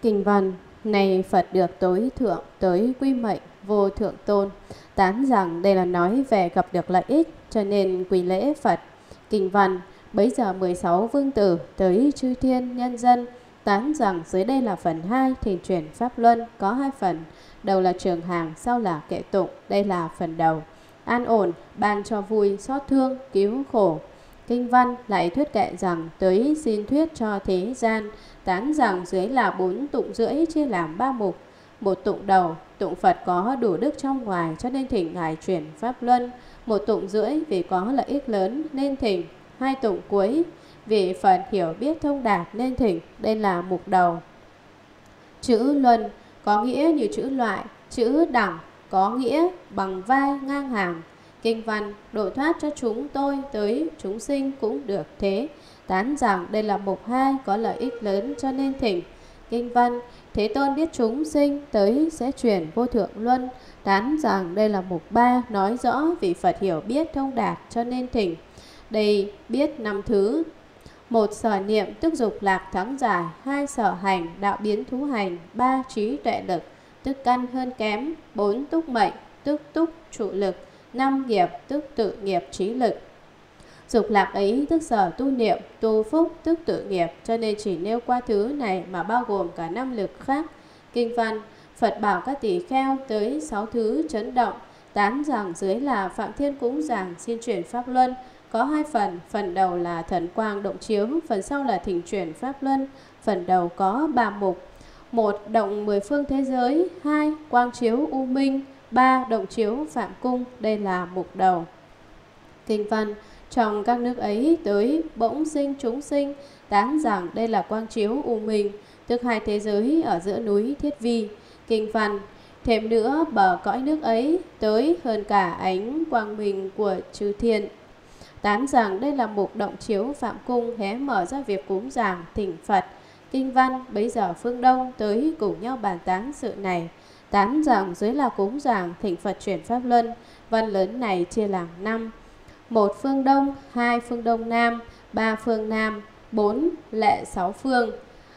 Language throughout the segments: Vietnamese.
Kinh văn: này Phật được tối thượng tới quy mệnh vô thượng tôn, tán rằng đây là nói về gặp được lợi ích cho nên quy lễ Phật. Kinh văn: bấy giờ 16 vương tử tới chư thiên nhân dân, tán rằng dưới đây là phần 2 thỉnh chuyển pháp luân, có 2 phần, đầu là trường hàng, sau là kệ tụng. Đây là phần đầu. An ổn, ban cho vui, xót thương, cứu khổ. Kinh văn lại thuyết kệ rằng tới xin thuyết cho thế gian, tán rằng dưới là 4 tụng rưỡi chia làm 3 mục. Một tụng đầu, tụng Phật có đủ đức trong ngoài cho nên thỉnh Ngài chuyển pháp luân. Một tụng rưỡi vì có lợi ích lớn nên thỉnh. 2 tụng cuối vì Phật hiểu biết thông đạt nên thỉnh. Đây là mục đầu. Chữ luân có nghĩa như chữ loại, chữ đẳng có nghĩa bằng vai ngang hàng. Kinh văn: độ thoát cho chúng tôi tới chúng sinh cũng được thế, tán rằng đây là mục 2 có lợi ích lớn cho nên thỉnh. Kinh văn: Thế Tôn biết chúng sinh tới sẽ chuyển vô thượng luân, tán rằng đây là mục 3 nói rõ vì Phật hiểu biết thông đạt cho nên thỉnh. Đây biết 5 thứ: 1. Sở niệm tức dục lạc thắng giải. 2. Sở hành đạo biến thú hành. 3. Trí tuệ lực tức căn hơn kém. 4. Túc mệnh tức túc trụ lực. 5. Nghiệp tức tự nghiệp trí lực. Dục lạc ấy tức sở tu niệm, tu phúc tức tự nghiệp, cho nên chỉ nêu qua thứ này mà bao gồm cả 5 lực khác. Kinh văn: Phật bảo các tỳ kheo tới 6 thứ chấn động, tán rằng dưới là Phạm Thiên cúng giảng xin chuyển pháp luân, có 2 phần. Phần đầu là thần quang động chiếu, phần sau là thỉnh chuyển pháp luân. Phần đầu có 3 mục: 1. Động 10 phương thế giới. 2. Quang chiếu u minh. 3. Động chiếu phạm cung. Đây là mục đầu. Kinh văn: trong các nước ấy tới bỗng sinh chúng sinh, tán rằng đây là quang chiếu u minh, tức 2 thế giới ở giữa núi Thiết Vi. Kinh văn: thêm nữa bờ cõi nước ấy tới hơn cả ánh quang minh của chư thiên, tán rằng đây là mục động chiếu phạm cung, hé mở ra việc cúng giảng thỉnh Phật. Kinh văn: bấy giờ phương Đông tới cùng nhau bàn tán sự này, tán rằng dưới là cúng giảng thỉnh Phật chuyển pháp luân. Văn lớn này chia làm 5: 1. Phương Đông. 2. Phương Đông Nam. 3. Phương Nam. 4. Lệ 6 phương.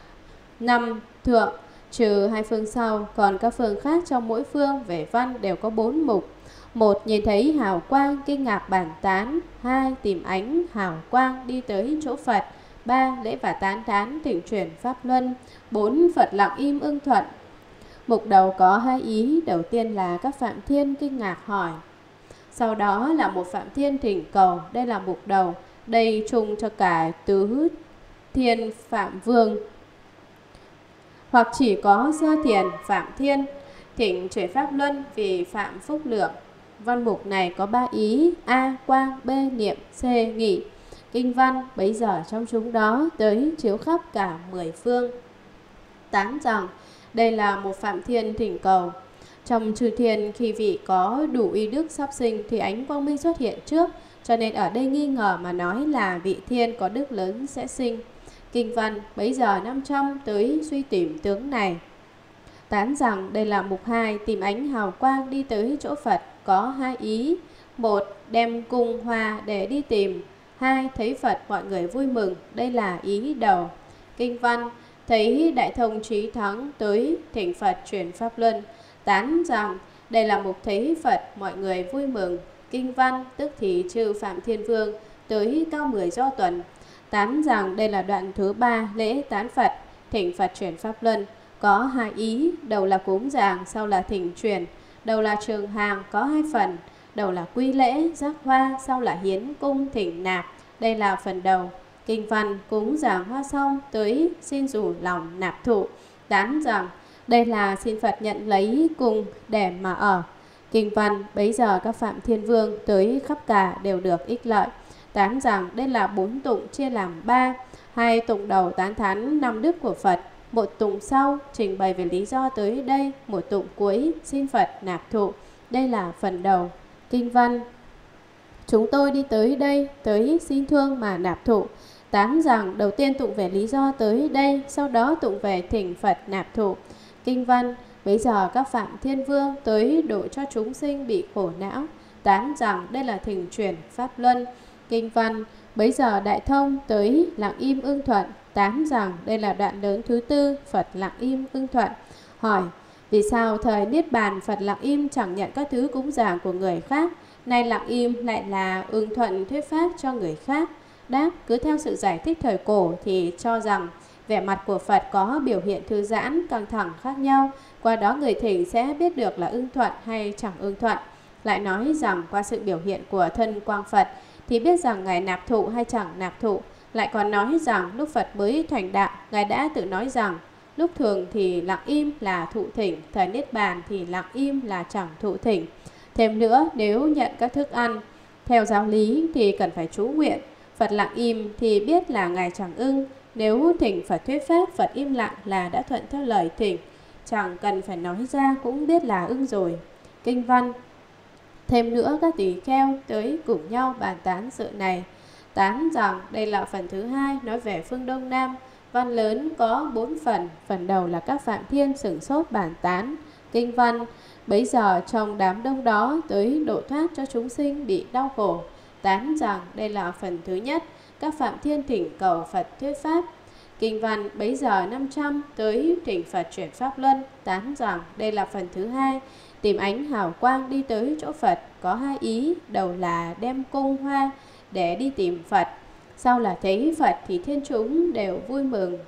5. Thượng trừ 2 phương sau, còn các phương khác trong mỗi phương về văn đều có 4 mục. 1. Nhìn thấy hào quang kinh ngạc bản tán. 2. Tìm ánh hào quang đi tới chỗ Phật. 3. Lễ và tán thán thỉnh chuyển pháp luân. 4. Phật lặng im ưng thuận. Mục đầu có 2 ý. Đầu tiên là các Phạm Thiên kinh ngạc hỏi, sau đó là một Phạm Thiên thỉnh cầu. Đây là mục đầu. Đây chung cho cả tứ thiên Phạm Vương, hoặc chỉ có Sơ Thiền Phạm Thiên thỉnh chuyển pháp luân vì phạm phúc lượng. Văn mục này có 3 ý: A. Quang. B. Niệm. C. Nghị. Kinh văn: bấy giờ trong chúng đó tới chiếu khắp cả 10 phương, tán rằng đây là một Phạm Thiên thỉnh cầu. Trong chư thiên khi vị có đủ uy đức sắp sinh thì ánh quang minh xuất hiện trước, cho nên ở đây nghi ngờ mà nói là vị thiên có đức lớn sẽ sinh. Kinh văn: bấy giờ 500 tới suy tìm tướng này, tán rằng đây là mục 2 tìm ánh hào quang đi tới chỗ Phật, có 2 ý: 1. Đem cung hoa để đi tìm. 2. Thấy Phật mọi người vui mừng. Đây là ý đầu. Kinh văn: thấy đại thông trí thắng tới thỉnh Phật chuyển pháp luân, tán rằng đây là mục thấy Phật mọi người vui mừng. Kinh văn: tức thì chư Phạm Thiên Vương tới cao 10 do tuần, tán rằng đây là đoạn thứ 3 lễ tán Phật thỉnh Phật chuyển pháp luân, có 2 ý. Đầu là cúng giảng, sau là thỉnh chuyển. Đầu là trường hàng, có 2 phần. Đầu là quy lễ giác hoa, sau là hiến cung thỉnh nạp. Đây là phần đầu. Kinh văn: cúng giảng hoa xong tới xin rủ lòng nạp thụ, tán rằng đây là xin Phật nhận lấy cung để mà ở. Kinh văn: bấy giờ các Phạm Thiên Vương tới khắp cả đều được ích lợi, tán rằng đây là 4 tụng chia làm 3. 2 tụng đầu tán thán 5 đức của Phật. Một tụng sau trình bày về lý do tới đây. Một tụng cuối xin Phật nạp thụ. Đây là phần đầu. Kinh văn: chúng tôi đi tới đây tới xin thương mà nạp thụ, tán rằng đầu tiên tụng về lý do tới đây, sau đó tụng về thỉnh Phật nạp thụ. Kinh văn: bấy giờ các Phạm Thiên Vương tới độ cho chúng sinh bị khổ não, tán rằng đây là thỉnh chuyển pháp luân. Kinh văn: bấy giờ đại thông tới lặng im ưng thuận, tán rằng đây là đoạn lớn thứ tư, Phật lặng im ưng thuận. Hỏi, vì sao thời Niết Bàn Phật lặng im chẳng nhận các thứ cúng dường của người khác, nay lặng im lại là ưng thuận thuyết pháp cho người khác? Đáp, cứ theo sự giải thích thời cổ thì cho rằng vẻ mặt của Phật có biểu hiện thư giãn, căng thẳng khác nhau, qua đó người thỉnh sẽ biết được là ưng thuận hay chẳng ưng thuận. Lại nói rằng qua sự biểu hiện của thân quang Phật thì biết rằng Ngài nạp thụ hay chẳng nạp thụ. Lại còn nói rằng lúc Phật mới thành đạo, Ngài đã tự nói rằng lúc thường thì lặng im là thụ thỉnh, thời Niết Bàn thì lặng im là chẳng thụ thỉnh. Thêm nữa, nếu nhận các thức ăn theo giáo lý thì cần phải chú nguyện. Phật lặng im thì biết là Ngài chẳng ưng. Nếu thỉnh Phật thuyết pháp, Phật im lặng là đã thuận theo lời thỉnh, chẳng cần phải nói ra cũng biết là ưng rồi. Kinh văn. Thêm nữa, các tỳ kheo tới cùng nhau bàn tán sự này. Tán rằng đây là phần thứ hai, nói về phương Đông Nam. Văn lớn có 4 phần. Phần đầu là các Phạm Thiên sửng sốt bàn tán. Kinh văn. Bấy giờ trong đám đông đó tới độ thoát cho chúng sinh bị đau khổ. Tán rằng đây là phần thứ nhất, các Phạm Thiên thỉnh cầu Phật thuyết pháp. Kinh văn. Bấy giờ 500 tới thỉnh Phật chuyển pháp luân. Tán rằng đây là phần thứ hai, tìm ánh hào quang đi tới chỗ Phật. Có hai ý, đầu là đem cung hoa để đi tìm Phật, sau là thấy Phật thì thiên chúng đều vui mừng.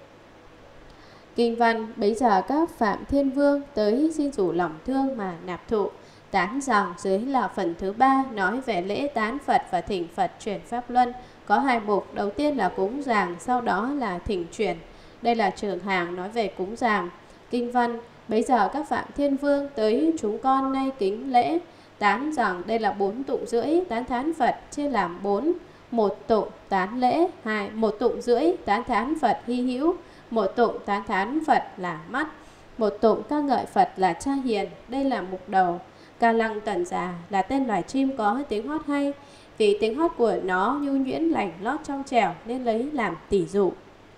Kinh văn. Bấy giờ các Phạm Thiên Vương tới xin rủ lòng thương mà nạp thụ. Tán rằng dưới là phần thứ ba, nói về lễ tán Phật và thỉnh Phật chuyển pháp luân. Có hai mục, đầu tiên là cúng dường, sau đó là thỉnh chuyển. Đây là trường hàng nói về cúng dường. Kinh văn. Bấy giờ các Phạm Thiên Vương tới chúng con nay kính lễ. Tán rằng đây là 4 tụng rưỡi tán thán Phật chia làm 4. Một tụng tán lễ, một tụng rưỡi tán thán Phật hy hữu, một tụng tán thán Phật là mắt, một tụng ca ngợi Phật là cha hiền. Đây là mục đầu. Ca lăng tần già là tên loài chim có tiếng hót hay, vì tiếng hót của nó nhu nhuyễn lành lót trong trẻo nên lấy làm tỷ dụ.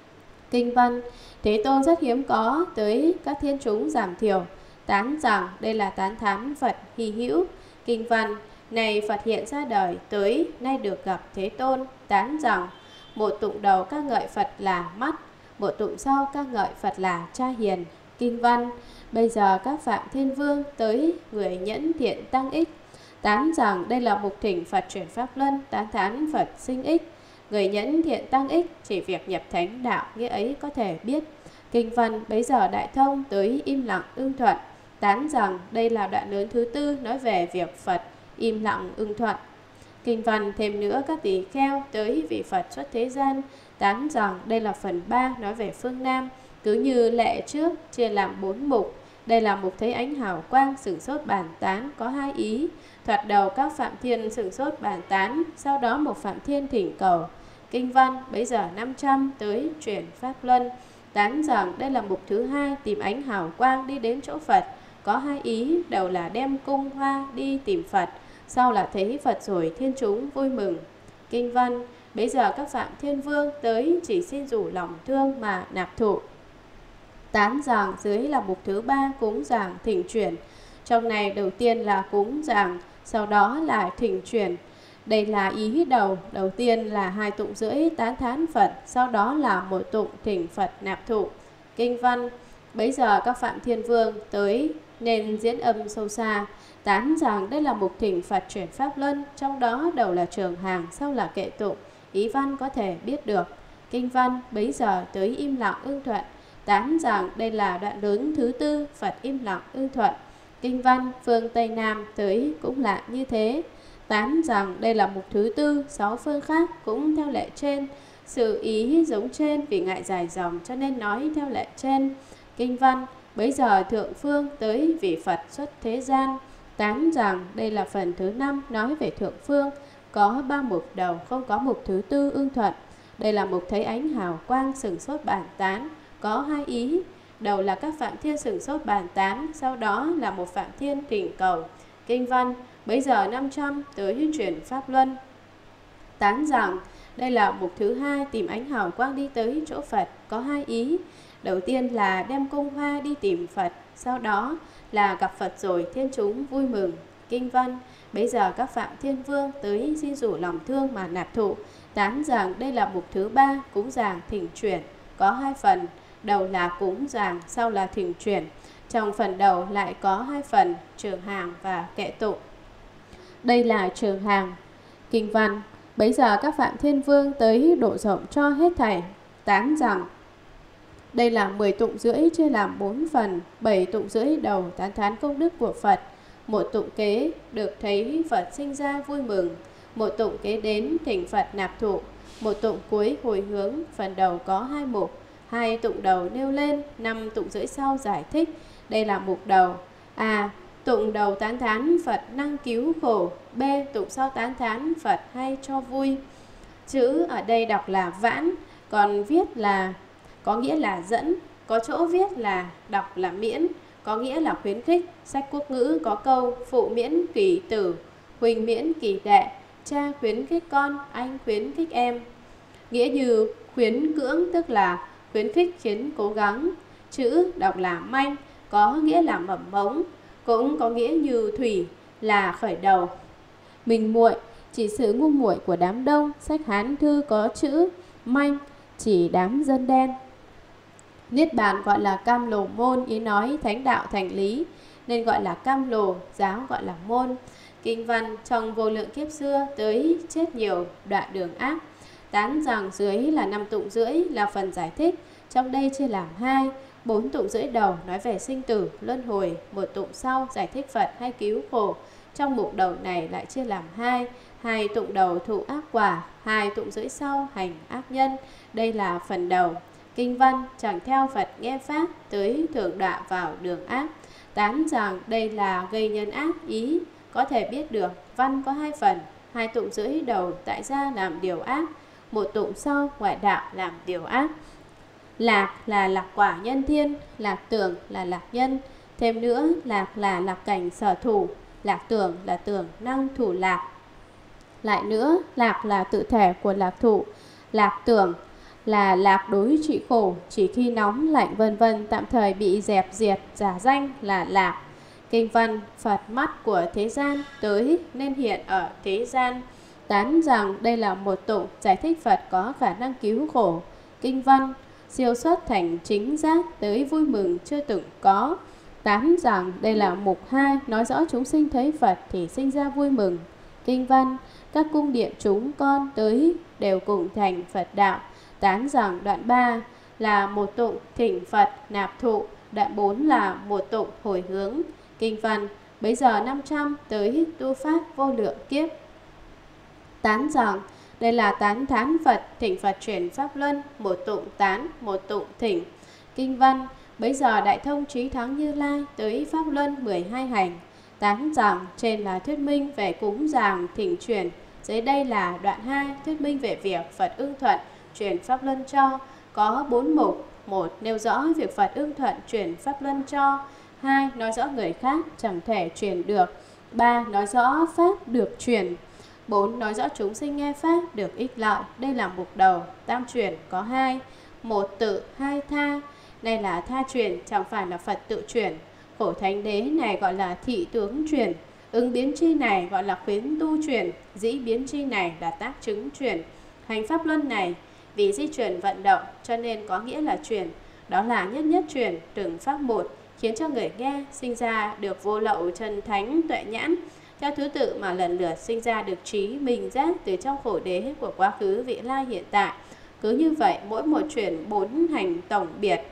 Kinh văn. Thế Tôn rất hiếm có tới các thiên chúng giảm thiểu. Tán rằng đây là tán thán Phật hy hữu. Kinh văn. Này Phật hiện ra đời tới nay được gặp Thế Tôn. Tán rằng một tụng đầu ca ngợi Phật là mắt, một tụng sau ca ngợi Phật là cha hiền. Kinh văn. Bây giờ các Phạm Thiên Vương tới người nhẫn thiện tăng ích. Tán rằng đây là mục thỉnh Phật chuyển pháp luân, tán thán Phật sinh ích. Người nhẫn thiện tăng ích chỉ việc nhập thánh đạo, nghĩa ấy có thể biết. Kinh văn. Bấy giờ Đại Thông tới im lặng ưng thuận. Tán rằng đây là đoạn lớn thứ tư, nói về việc Phật im lặng ưng thuận. Kinh văn. Thêm nữa, các tỳ kheo tới vị Phật xuất thế gian. Tán rằng đây là phần 3, nói về phương Nam. Cứ như lệ trước chia làm 4 mục. Đây là mục thấy ánh hào quang sửng sốt bàn tán, có hai ý. Thoạt đầu các Phạm Thiên sửng sốt bàn tán, sau đó một Phạm Thiên thỉnh cầu. Kinh văn. Bấy giờ 500 tới chuyển pháp luân. Tán rằng đây là mục thứ hai, tìm ánh hào quang đi đến chỗ Phật. Có hai ý, đầu là đem cung hoa đi tìm Phật, sau là thấy Phật rồi thiên chúng vui mừng. Kinh văn. Bấy giờ các Phạm Thiên Vương tới chỉ xin rủ lòng thương mà nạp thụ. Tán rằng dưới là mục thứ ba, cúng dường thỉnh chuyển. Trong này đầu tiên là cúng dường, sau đó là thỉnh chuyển. Đây là ý đầu. Đầu tiên là 2 tụng rưỡi tán thán Phật, sau đó là 1 tụng thỉnh Phật nạp thụ. Kinh văn. Bấy giờ các Phạm Thiên Vương tới nên diễn âm sâu xa. Tán rằng đây là mục thỉnh Phật chuyển pháp luân, trong đó đầu là trường hàng, sau là kệ tụng. Ý văn có thể biết được. Kinh văn. Bấy giờ tới im lặng ưng thuận. Tán rằng đây là đoạn lớn thứ tư, Phật im lặng ưng thuận. Kinh văn. Phương Tây Nam tới cũng là như thế. Tán rằng đây là mục thứ tư, 6 phương khác cũng theo lệ trên. Sự ý giống trên vì ngại dài dòng cho nên nói theo lệ trên. Kinh văn. Bấy giờ thượng phương tới vị Phật xuất thế gian. Tán rằng đây là phần thứ 5, nói về thượng phương. Có 3 mục đầu, không có mục thứ tư ưng thuận. Đây là mục thấy ánh hào quang sửng sốt bàn tán. Có hai ý, đầu là các Phạm Thiên sửng sốt bàn tán, sau đó là một Phạm Thiên thỉnh cầu. Kinh văn. Bấy giờ 500 tới chuyển pháp luân. Tán rằng đây là mục thứ hai, tìm ánh hào quang đi tới chỗ Phật. Có hai ý, đầu tiên là đem cung hoa đi tìm Phật, sau đó là gặp Phật rồi thiên chúng vui mừng. Kinh văn. Bấy giờ các Phạm Thiên Vương tới xin rủ lòng thương mà nạp thụ. Tán rằng đây là mục thứ ba, cúng dường thỉnh chuyển. có hai phần, đầu là cúng dường, sau là thỉnh chuyển. Trong phần đầu lại có hai phần, trường hàng và kệ tụng. Đây là trường hàng. Kinh văn: bấy giờ các Phạm Thiên Vương tới độ rộng cho hết thảy, tán rằng đây là 10 tụng rưỡi chia làm 4 phần, 7 tụng rưỡi đầu tán thán công đức của Phật, một tụng kế được thấy Phật sinh ra vui mừng, một tụng kế đến thỉnh Phật nạp thụ, một tụng cuối hồi hướng. Phần đầu có hai mục, hai tụng đầu nêu lên, 5 tụng rưỡi sau giải thích. Đây là mục đầu. A. Tụng đầu tán thán Phật năng cứu khổ. B. Tụng sau tán thán Phật hay cho vui. Chữ ở đây đọc là vãn, còn viết là có nghĩa là dẫn, có chỗ viết là đọc là miễn, có nghĩa là khuyến khích. Sách Quốc ngữ có câu phụ miễn kỷ tử, huỳnh miễn kỷ đệ, cha khuyến khích con, anh khuyến khích em. Nghĩa như khuyến cưỡng, tức là khuyến khích khiến cố gắng. Chữ đọc là manh, có nghĩa là mầm mống, cũng có nghĩa như thủy, là khởi đầu. Mình muội chỉ sự ngu muội của đám đông. Sách Hán thư có chữ manh chỉ đám dân đen. Niết bàn gọi là cam lồ môn, ý nói thánh đạo thành lý nên gọi là cam lồ, giáo gọi là môn. Kinh văn: trong vô lượng kiếp xưa tới chết nhiều, đoạn đường ác. Tán rằng dưới là 5 tụng rưỡi là phần giải thích, trong đây chia làm 2. 4 tụng rưỡi đầu nói về sinh tử, luân hồi, một tụng sau giải thích Phật hay cứu khổ. Trong mục đầu này lại chia làm 2. 2 tụng đầu thụ ác quả, 2 tụng rưỡi sau hành ác nhân. Đây là phần đầu. Kinh văn: chẳng theo Phật nghe pháp, tới thượng đọa vào đường ác. Tán rằng đây là gây nhân ác, ý có thể biết được. Văn có 2 phần, 2 tụng rưỡi đầu tại gia làm điều ác, một tụng sau ngoại đạo làm điều ác. Lạc là lạc quả nhân thiên, lạc tưởng là lạc nhân. Thêm nữa, lạc là lạc cảnh sở thủ, lạc tưởng là tưởng năng thủ lạc. Lại nữa, lạc là tự thể của lạc thủ, lạc tưởng là lạc đối trị khổ, chỉ khi nóng lạnh vân vân tạm thời bị dẹp diệt, giả danh là lạc. Kinh văn: Phật mắt của thế gian tới nên hiện ở thế gian. Tán rằng đây là một tụng giải thích Phật có khả năng cứu khổ. Kinh văn: siêu xuất thành chính giác tới vui mừng chưa từng có. Tán rằng đây là mục 2 nói rõ chúng sinh thấy Phật thì sinh ra vui mừng. Kinh văn: các cung điện chúng con tới đều cùng thành Phật đạo. Tán rằng đoạn 3 là một tụng thỉnh Phật nạp thụ, đoạn 4 là một tụng hồi hướng. Kinh văn: bấy giờ 500 tới tu pháp vô lượng kiếp. Tán rằng đây là tán thán Phật thỉnh Phật chuyển pháp luân, một tụng tán, một tụng thỉnh. Kinh văn: bấy giờ đại thông trí thắng Như Lai tới pháp luân 12 hành. Tán rằng trên là thuyết minh về cúng dường thỉnh chuyển, dưới đây là đoạn 2 thuyết minh về việc Phật ưng thuận chuyển pháp luân cho. Có 4 mục. 1. Nêu rõ việc Phật ưng thuận chuyển pháp luân cho. 2. Nói rõ người khác chẳng thể chuyển được. 3. Nói rõ pháp được chuyển. 4. Nói rõ chúng sinh nghe pháp được ích lợi. Đây là mục đầu. Tam chuyển có 2. 1 tự, 2 tha. Đây là tha chuyển, chẳng phải là Phật tự chuyển. Khổ thánh đế này gọi là thị tướng chuyển. Ứng biến chi này gọi là khuyến tu chuyển. Dĩ biến chi này là tác chứng chuyển. Hành pháp luân này vì di chuyển vận động cho nên có nghĩa là chuyển. Đó là nhất nhất chuyển từng pháp một, khiến cho người nghe sinh ra được vô lậu chân thánh tuệ nhãn, theo thứ tự mà lần lượt sinh ra được trí minh giác từ trong khổ đế của quá khứ vị lai hiện tại. Cứ như vậy mỗi một chuyển 4 hành tổng biệt,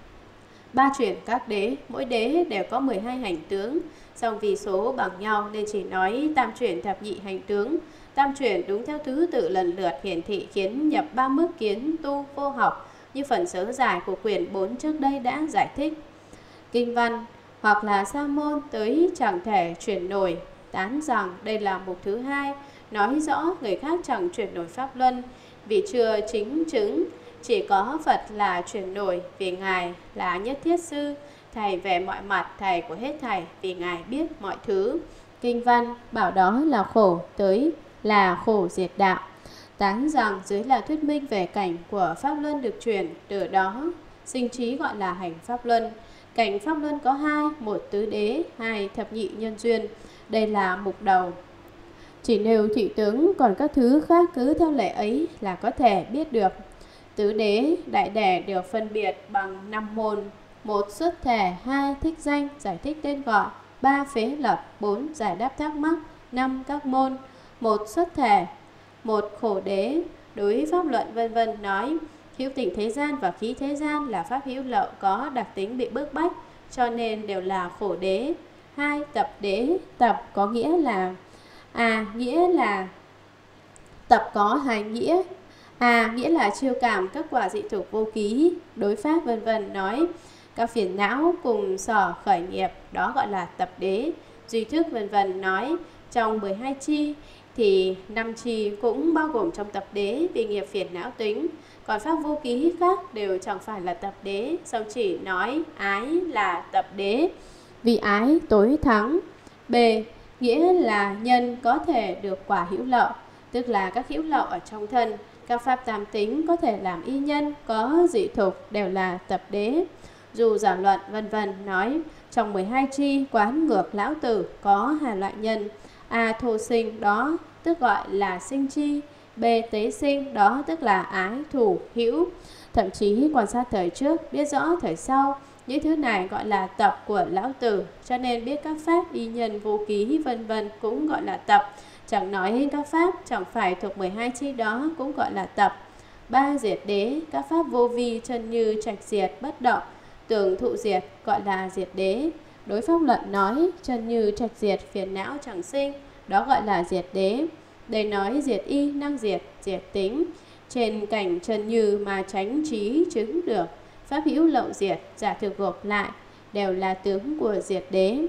3 chuyển các đế, mỗi đế đều có 12 hành tướng. Song vì số bằng nhau nên chỉ nói tam chuyển thập nhị hành tướng. Tam chuyển đúng theo thứ tự lần lượt hiển thị khiến nhập 3 mức kiến tu vô học, như phần sớ giải của quyển 4 trước đây đã giải thích. Kinh văn: hoặc là sa môn tới chẳng thể chuyển nổi. Tán rằng đây là mục thứ 2 nói rõ người khác chẳng chuyển nổi pháp luân vì chưa chính chứng. Chỉ có Phật là chuyển nổi vì Ngài là nhất thiết sư, Thầy về mọi mặt, Thầy của hết thảy vì Ngài biết mọi thứ. Kinh văn: bảo đó là khổ, tới là khổ diệt đạo. Tán rằng dưới là thuyết minh về cảnh của pháp luân được chuyển, từ đó sinh trí gọi là hành pháp luân. Cảnh pháp luân có 2, 1 tứ đế, 2 thập nhị nhân duyên. Đây là mục đầu. Chỉ nêu thị tướng, còn các thứ khác cứ theo lệ ấy là có thể biết được. Tứ đế đại đẻ được phân biệt bằng 5 môn: 1. Xuất thể, 2. Thích danh, giải thích tên gọi, 3. Phế lập, 4. Giải đáp thắc mắc, 5. Các môn. 1. Xuất thể. 1. Khổ đế, đối pháp luận vân vân nói hữu tình thế gian và khí thế gian là pháp hữu lậu có đặc tính bị bức bách, cho nên đều là khổ đế. 2. Tập đế. Tập có nghĩa là nghĩa là tập có hai nghĩa. Nghĩa là chiêu cảm các quả dị tục vô ký, đối pháp vân vân nói các phiền não cùng sở khởi nghiệp, đó gọi là tập đế. Duy thức vân vân nói trong 12 chi thì 5 chi cũng bao gồm trong tập đế vì nghiệp phiền não tính, còn pháp vô ký khác đều chẳng phải là tập đế, song chỉ nói ái là tập đế vì ái tối thắng. B. Nghĩa là nhân có thể được quả hữu lậu, tức là các hữu lậu ở trong thân. Các pháp tam tính có thể làm y nhân, có dị thục đều là tập đế. Dù giả luận vân vân nói trong 12 chi quán ngược lão tử có hai loại nhân: A. Thô sinh, đó tức gọi là sinh chi; B. Tế sinh, đó tức là ái thủ hữu. Thậm chí quan sát thời trước biết rõ thời sau, những thứ này gọi là tập của lão tử, cho nên biết các pháp y nhân vô ký vân vân cũng gọi là tập. Chẳng nói các pháp chẳng phải thuộc 12 chi đó cũng gọi là tập. 3. Diệt đế. Các pháp vô vi chân như trạch diệt bất động, tưởng thụ diệt gọi là diệt đế. Đối pháp luận nói chân như trạch diệt phiền não chẳng sinh, đó gọi là diệt đế. Đây nói diệt y năng diệt, diệt tính. Trên cảnh chân như mà tránh trí chứng được, pháp hữu lậu diệt, giả thực gộp lại đều là tướng của diệt đế.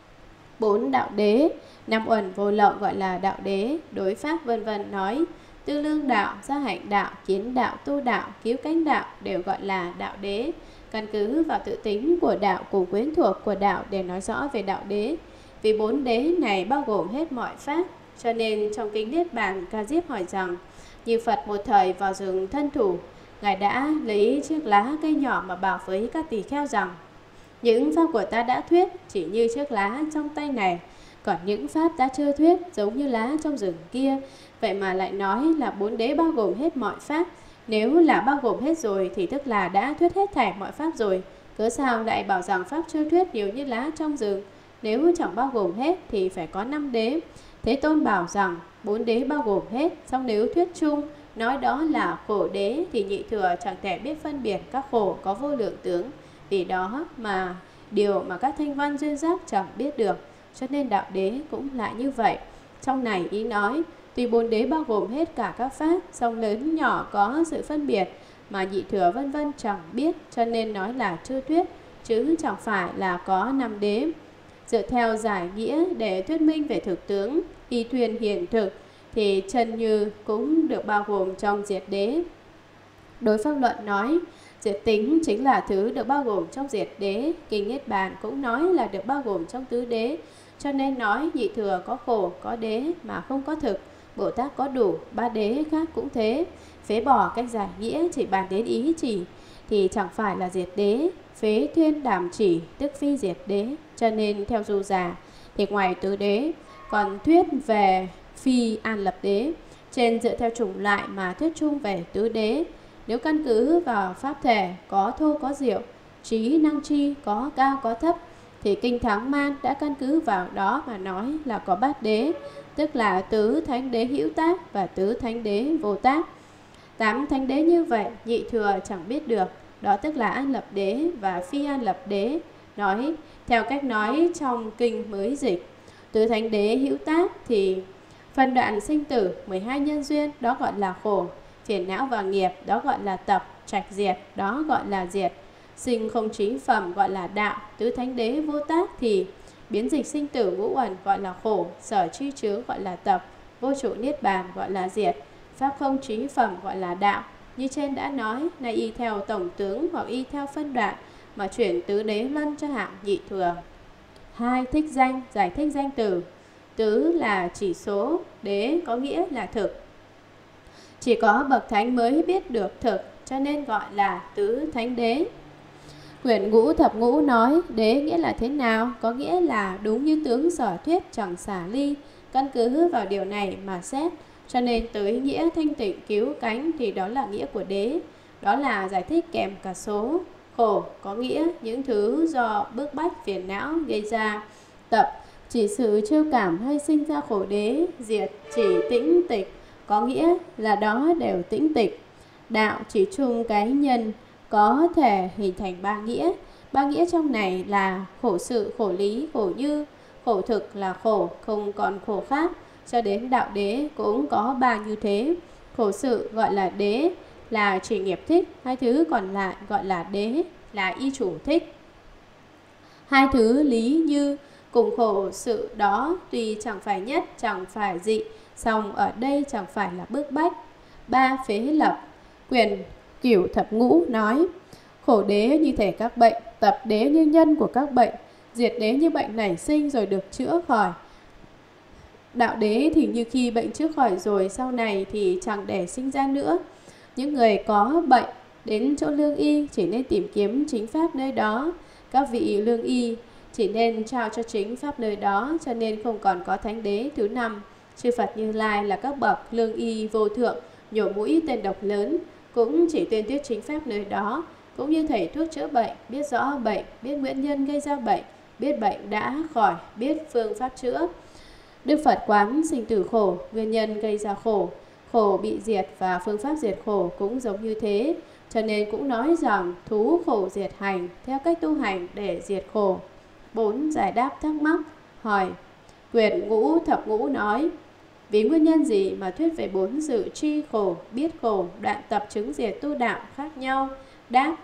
4. Đạo đế. 5 uẩn vô lậu gọi là đạo đế. Đối pháp vân vân nói tư lương đạo, gia hạnh đạo, kiến đạo, tu đạo, cứu cánh đạo đều gọi là đạo đế. Căn cứ vào tự tính của đạo cùng quyến thuộc của đạo để nói rõ về đạo đế. Vì 4 đế này bao gồm hết mọi pháp, cho nên trong kinh Niết Bàn Ca Diếp hỏi rằng như Phật một thời vào rừng thân thủ, Ngài đã lấy chiếc lá cây nhỏ mà bảo với các tỳ kheo rằng những pháp của ta đã thuyết chỉ như chiếc lá trong tay này, còn những pháp ta chưa thuyết giống như lá trong rừng kia. Vậy mà lại nói là 4 đế bao gồm hết mọi pháp. Nếu là bao gồm hết rồi thì tức là đã thuyết hết thảy mọi pháp rồi, cớ sao lại bảo rằng pháp chưa thuyết nhiều như lá trong rừng? Nếu chẳng bao gồm hết thì phải có 5 đế. Thế Tôn bảo rằng 4 đế bao gồm hết, song nếu thuyết chung nói đó là khổ đế thì nhị thừa chẳng thể biết phân biệt các khổ có vô lượng tướng, vì đó mà điều mà các thanh văn duyên giác chẳng biết được, cho nên đạo đế cũng lại như vậy. Trong này ý nói tuy 4 đế bao gồm hết cả các pháp, song lớn nhỏ có sự phân biệt mà nhị thừa vân vân chẳng biết, cho nên nói là chưa thuyết, chứ chẳng phải là có 5 đế. Dựa theo giải nghĩa để thuyết minh về thực tướng y thuyền hiển thực thì chân như cũng được bao gồm trong diệt đế. Đối pháp luận nói diệt tính chính là thứ được bao gồm trong diệt đế. Kinh Niết Bàn cũng nói là được bao gồm trong tứ đế, cho nên nói nhị thừa có khổ, có đế mà không có thực. Bồ Tát có đủ, 3 đế khác cũng thế. Phế bỏ cách giải nghĩa chỉ bàn đến ý chỉ thì chẳng phải là diệt đế. Phế thuyên đàm chỉ tức phi diệt đế. Cho nên theo Du Già thì ngoài tứ đế còn thuyết về phi an lập đế. Trên dựa theo chủng loại mà thuyết chung về tứ đế. Nếu căn cứ vào pháp thể có thô có diệu, trí năng chi có cao có thấp, thì Kinh Thắng Man đã căn cứ vào đó mà nói là có 3 đế, tức là tứ thánh đế hữu tác và tứ thánh đế vô tác. 8 thánh đế như vậy nhị thừa chẳng biết được, đó tức là an lập đế và phi an lập đế. Nói theo cách nói trong kinh mới dịch, tứ thánh đế hữu tác thì phân đoạn sinh tử 12 nhân duyên, đó gọi là khổ. Phiền não và nghiệp, đó gọi là tập. Trạch diệt, đó gọi là diệt. Sinh không trí phẩm gọi là đạo. Tứ thánh đế vô tác thì biến dịch sinh tử ngũ uẩn gọi là khổ. Sở tri chướng gọi là tập. Vô trụ niết bàn gọi là diệt. Pháp không trí phẩm gọi là đạo. Như trên đã nói, này y theo tổng tướng hoặc y theo phân đoạn mà chuyển tứ đế luân cho hạng nhị thừa. 2. Thích danh, giải thích danh từ. Tứ là chỉ số, đế có nghĩa là thực. Chỉ có bậc thánh mới biết được thực, cho nên gọi là tứ thánh đế. Quyển Ngũ Thập Ngũ nói đế nghĩa là thế nào? Có nghĩa là đúng như tướng sở thuyết chẳng xả ly. Căn cứ vào điều này mà xét, cho nên tới nghĩa thanh tịnh cứu cánh thì đó là nghĩa của đế. đó là giải thích kèm cả số. Khổ có nghĩa những thứ do bức bách phiền não gây ra. Tập chỉ sự trêu cảm hay sinh ra khổ đế. Diệt chỉ tĩnh tịch, có nghĩa là đó đều tĩnh tịch. Đạo chỉ chung cái nhân, có thể hình thành ba nghĩa. Ba nghĩa trong này là khổ sự, khổ lý, khổ như. Khổ thực là khổ, không còn khổ khác. Cho đến đạo đế cũng có ba như thế. Khổ sự gọi là đế, là chỉ nghiệp thích. Hai thứ còn lại gọi là đế, là y chủ thích. Hai thứ lý như cùng khổ sự đó tuy chẳng phải nhất, chẳng phải dị, song ở đây chẳng phải là bức bách. Ba phế lập. Quyền Cửu Thập Ngũ nói: khổ đế như thể các bệnh, tập đế như nhân của các bệnh, diệt đế như bệnh nảy sinh rồi được chữa khỏi. Đạo đế thì như khi bệnh chữa khỏi rồi, sau này thì chẳng để sinh ra nữa. Những người có bệnh đến chỗ lương y chỉ nên tìm kiếm chính pháp nơi đó. Các vị lương y chỉ nên trao cho chính pháp nơi đó, cho nên không còn có thánh đế thứ năm. Chư Phật Như Lai là các bậc lương y vô thượng, nhổ mũi tên độc lớn, cũng chỉ tuyên thuyết chính pháp nơi đó. Cũng như thầy thuốc chữa bệnh, biết rõ bệnh, biết nguyên nhân gây ra bệnh, biết bệnh đã khỏi, biết phương pháp chữa. Đức Phật quán sinh tử khổ, nguyên nhân gây ra khổ, khổ bị diệt và phương pháp diệt khổ cũng giống như thế. Cho nên cũng nói rằng thú khổ diệt hành, theo cách tu hành để diệt khổ. 4. Giải đáp thắc mắc. Hỏi: Quyển Ngũ Thập Ngũ nói: vì nguyên nhân gì mà thuyết về 4 sự tri khổ, biết khổ, đoạn tập chứng diệt tu đạo khác nhau? Đáp: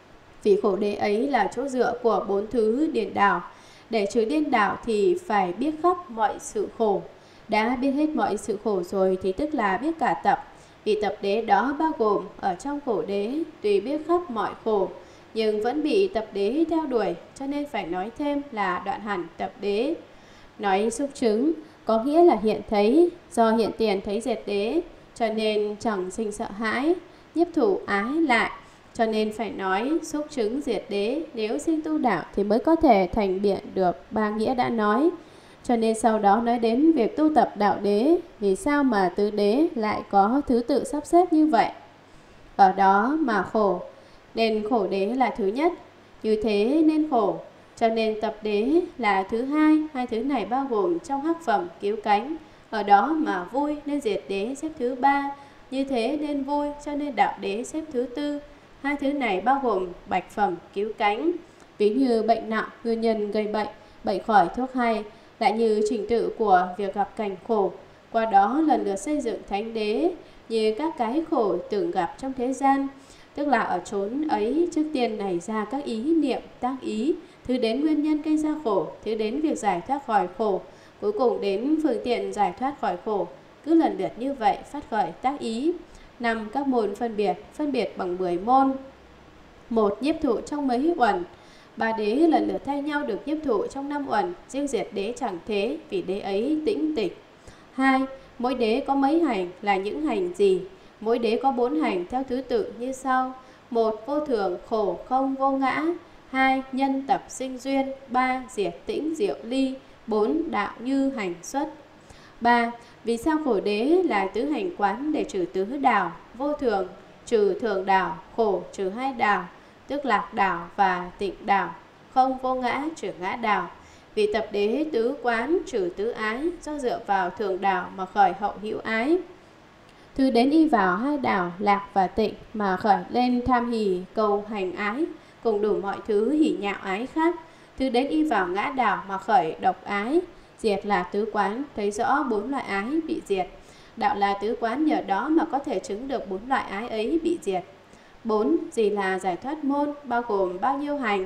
vì khổ đế ấy là chỗ dựa của 4 thứ điên đảo. Để trừ điên đảo thì phải biết khắp mọi sự khổ. Đã biết hết mọi sự khổ rồi thì tức là biết cả tập. Vì tập đế đó bao gồm ở trong khổ đế, tuy biết khắp mọi khổ nhưng vẫn bị tập đế theo đuổi, cho nên phải nói thêm là đoạn hẳn tập đế. Nói xúc chứng có nghĩa là hiện thấy, do hiện tiền thấy diệt đế cho nên chẳng sinh sợ hãi, nhiếp thủ ái lại, cho nên phải nói xúc chứng diệt đế. Nếu sinh tu đạo thì mới có thể thành biện được ba nghĩa đã nói. Cho nên sau đó nói đến việc tu tập đạo đế. Vì sao mà tứ đế lại có thứ tự sắp xếp như vậy? Ở đó mà khổ, nên khổ đế là thứ nhất. Như thế nên khổ, cho nên tập đế là thứ hai. Hai thứ này bao gồm trong hắc phẩm cứu cánh. Ở đó mà vui nên diệt đế xếp thứ ba. Như thế nên vui, cho nên đạo đế xếp thứ tư. Hai thứ này bao gồm bạch phẩm cứu cánh. Ví như bệnh nặng, nguyên nhân gây bệnh, bệnh khỏi thuốc hay. Lại như trình tự của việc gặp cảnh khổ, qua đó lần lượt xây dựng thánh đế. Như các cái khổ tưởng gặp trong thế gian, tức là ở chốn ấy trước tiên nảy ra các ý niệm tác ý, thứ đến nguyên nhân gây ra khổ, thứ đến việc giải thoát khỏi khổ, cuối cùng đến phương tiện giải thoát khỏi khổ. Cứ lần lượt như vậy phát khởi tác ý. 5. Các môn phân biệt bằng 10 môn. 1. Nhiếp thụ trong mấy uẩn. 3 đế lần lượt thay nhau được nhiếp thụ trong 5 uẩn, riêng diệt đế chẳng thế, vì đế ấy tĩnh tịch. 2. Mỗi đế có mấy hành, là những hành gì? Mỗi đế có 4 hành theo thứ tự như sau: 1. Vô thường, khổ, không, vô ngã. 2. Nhân tập sinh duyên. 3. Diệt tĩnh diệu ly. 4. Đạo như hành xuất. 3. Vì sao khổ đế là tứ hành quán để trừ tứ đảo? Vô thường trừ thường đảo, khổ trừ hai đảo, tức lạc đảo và tịnh đảo. Không vô ngã trừ ngã đảo. Vì tập đế tứ quán trừ tứ ái, do dựa vào thường đảo mà khởi hậu hữu ái. Thứ đến y vào hai đảo lạc và tịnh mà khởi lên tham hỷ cầu hành ái, cùng đủ mọi thứ hỉ nhạo ái khác. Thứ đến y vào ngã đảo mà khởi độc ái. Diệt là tứ quán, thấy rõ 4 loại ái bị diệt. Đạo là tứ quán, nhờ đó mà có thể chứng được 4 loại ái ấy bị diệt. 4. Gì là giải thoát môn, bao gồm bao nhiêu hành?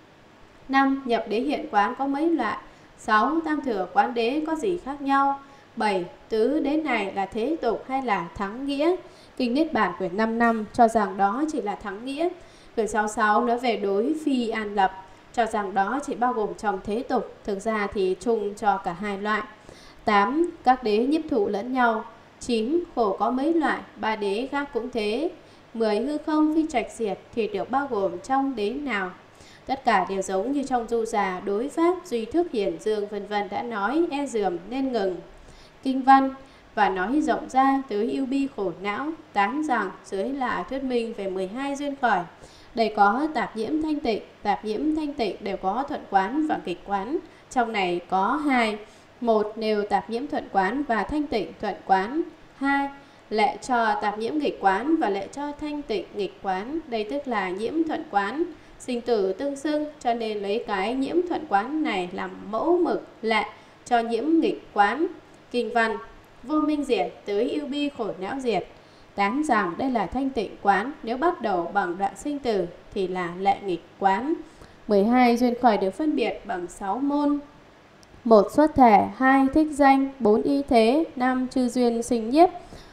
5. Nhập đế hiện quán có mấy loại? 6. Tam thừa quán đế có gì khác nhau? 7. Tứ đế này là thế tục hay là thắng nghĩa? Kinh Niết Bàn quyển 5 năm cho rằng đó chỉ là thắng nghĩa. Quyển 66 nói về đối phi an lập, cho rằng đó chỉ bao gồm trong thế tục, thực ra thì chung cho cả hai loại. 8. Các đế nhiếp thụ lẫn nhau. 9. Khổ có mấy loại? 3 đế khác cũng thế. 10. Hư không phi trạch diệt thì được bao gồm trong đế nào? Tất cả đều giống như trong du già, đối pháp, duy thức hiển dương vân vân đã nói, e dườm nên ngừng. Kinh văn: và nói rộng ra tới ưu bi khổ não, tán rằng dưới là thuyết minh về 12 duyên khởi. Đây có tạp nhiễm thanh tịnh đều có thuận quán và nghịch quán. Trong này có hai: một, nêu tạp nhiễm thuận quán và thanh tịnh thuận quán; hai, lệ cho tạp nhiễm nghịch quán và lệ cho thanh tịnh nghịch quán. Đây tức là nhiễm thuận quán sinh tử tương xưng, cho nên lấy cái nhiễm thuận quán này làm mẫu mực lệ cho nhiễm nghịch quán. Kinh văn: vô minh diệt tới ưu bi khổ não diệt, tán rằng đây là thanh tịnh quán. Nếu bắt đầu bằng đoạn sinh tử thì là lệ nghịch quán. 12 duyên khởi được phân biệt bằng 6 môn: 1. Xuất thể, 2. Thích danh, 4. Y thế, 5. Chư duyên sinh nhiếp,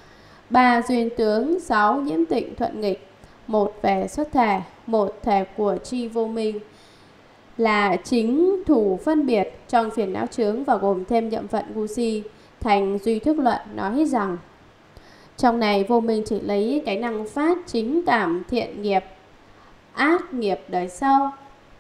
3. Duyên tướng, 6. Nhiễm tịnh thuận nghịch. 1. Về xuất thể. 1. Thể của tri vô minh là chính thủ phân biệt trong phiền não chướng và gồm thêm nhậm vận ngu si. Thành duy thức luận nói rằng trong này vô minh chỉ lấy cái năng phát chính cảm thiện nghiệp, ác nghiệp đời sau.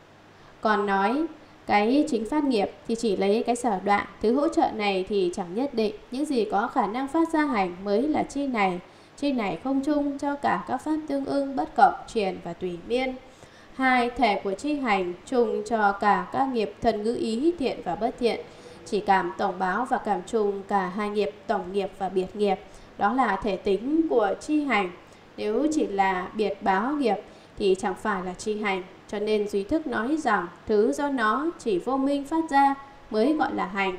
Còn nói cái chính phát nghiệp thì chỉ lấy cái sở đoạn. Thứ hỗ trợ này thì chẳng nhất định. Những gì có khả năng phát ra hành mới là chi này. Chi này không chung cho cả các pháp tương ưng, bất cộng, truyền và tùy miên. 2. Thể của chi hành chung cho cả các nghiệp thân ngữ ý thiện và bất thiện. Chỉ cảm tổng báo và cảm chung cả hai nghiệp tổng nghiệp và biệt nghiệp. Đó là thể tính của chi hành. Nếu chỉ là biệt báo nghiệp thì chẳng phải là chi hành. Cho nên duy thức nói rằng thứ do nó chỉ vô minh phát ra mới gọi là hành.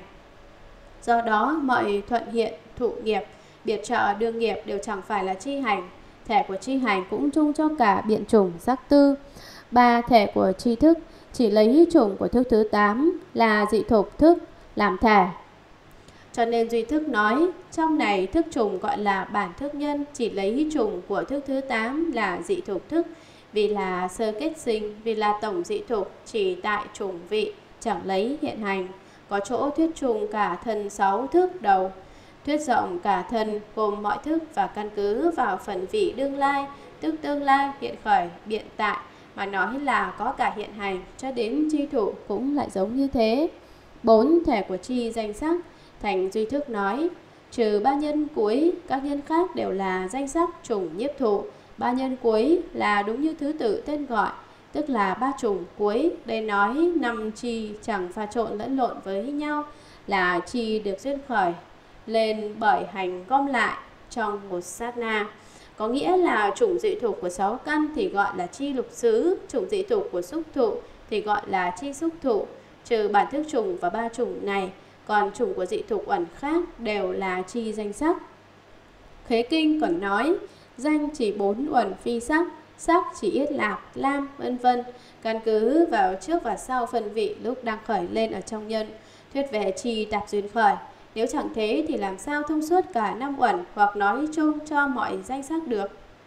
Do đó mọi thuận hiện, thụ nghiệp, biệt trợ, đương nghiệp đều chẳng phải là chi hành. Thể của chi hành cũng chung cho cả biện chủng, sắc tư. 3. Thể của chi thức chỉ lấy chủng của thức thứ 8 là dị thục thức làm thể. Cho nên duy thức nói trong này thức chủng gọi là bản thức nhân, chỉ lấy chủng của thức thứ 8 là dị thục thức, vì là sơ kết sinh, vì là tổng dị thục, chỉ tại chủng vị, chẳng lấy hiện hành. Có chỗ thuyết chung cả thân 6 thức đầu, thuyết rộng cả thân gồm mọi thức và căn cứ vào phần vị đương lai, tức tương lai, hiện khởi, biện tại mà nói là có cả hiện hành. Cho đến chi thủ cũng lại giống như thế. 4. Thể của chi danh sắc. Thành duy thức nói trừ ba nhân cuối, các nhân khác đều là danh sắc chủng nhiếp thụ. Ba nhân cuối là đúng như thứ tự tên gọi, tức là ba chủng cuối. Đây nói 5 chi chẳng pha trộn lẫn lộn với nhau, là chi được duyên khởi lên bởi hành gom lại trong một sát na. Có nghĩa là chủng dị thục của 6 căn thì gọi là chi lục xứ, chủng dị thục của xúc thụ thì gọi là chi xúc thụ. Trừ bản thức chủng và ba chủng này, còn chủng của dị thục uẩn khác đều là chi danh sắc. Khế kinh còn nói danh chỉ 4 uẩn phi sắc, sắc chỉ yết lạc, lam, vân vân. Căn cứ vào trước và sau phân vị lúc đang khởi lên ở trong nhân, thuyết về chi tạp duyên khởi. Nếu chẳng thế thì làm sao thông suốt cả 5 uẩn hoặc nói chung cho mọi danh sắc được.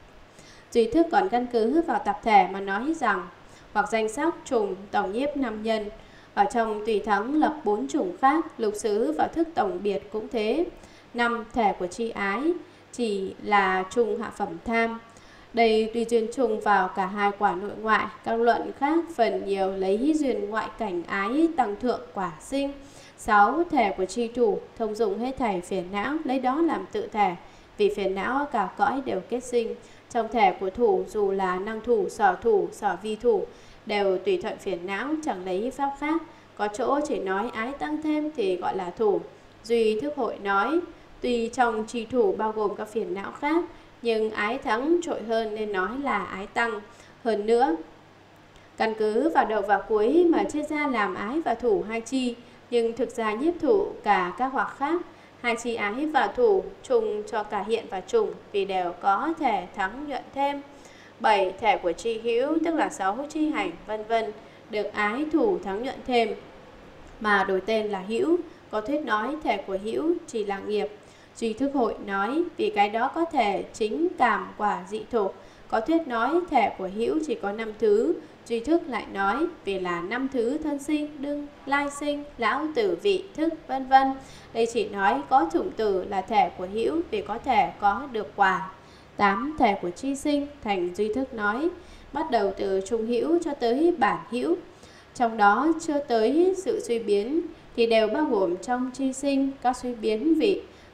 Duy thức còn căn cứ vào tập thể mà nói rằng hoặc danh sắc trùng tổng nhiếp 5 nhân. Ở trong tùy thắng lập 4 chủng khác, lục xứ và thức tổng biệt cũng thế. 5. Thể của chi ái chỉ là trùng hạ phẩm tham. Đây tùy duyên trùng vào cả hai quả nội ngoại. Các luận khác phần nhiều lấy duyên ngoại cảnh ái tăng thượng quả sinh. 6. Thể của chi thủ thông dụng hết thảy phiền não, lấy đó làm tự thể. Vì phiền não cả cõi đều kết sinh. Trong thể của thủ dù là năng thủ, sở vi thủ đều tùy thuận phiền não, chẳng lấy pháp khác. Có chỗ chỉ nói ái tăng thêm thì gọi là thủ. Duy thức hội nói tuy trong chi thủ bao gồm các phiền não khác, nhưng ái thắng trội hơn nên nói là ái tăng. Hơn nữa, căn cứ vào đầu và cuối mà chia ra làm ái và thủ hai chi, nhưng thực ra nhiếp thủ cả các hoặc khác. Hai chi ái và thủ trùng cho cả hiện và trùng, vì đều có thể thắng nhuận thêm. 7. Thể của chi hữu tức là 6 chi hành vân vân được ái thủ thắng nhuận thêm mà đổi tên là hữu. Có thuyết nói thể của hữu chỉ là nghiệp. Duy thức hội nói vì cái đó có thể chính cảm quả dị thục. Có thuyết nói thể của hữu chỉ có 5 thứ. Duy thức lại nói vì là 5 thứ thân sinh, đương, lai sinh, lão, tử, vị, thức vân vân. Đây chỉ nói có chủng tử là thể của hữu vì có thể có được quả. 8. Thể của chi sinh. Thành duy thức nói bắt đầu từ trung hữu cho tới bản hữu, trong đó chưa tới sự suy biến thì đều bao gồm trong chi sinh các suy biến vị,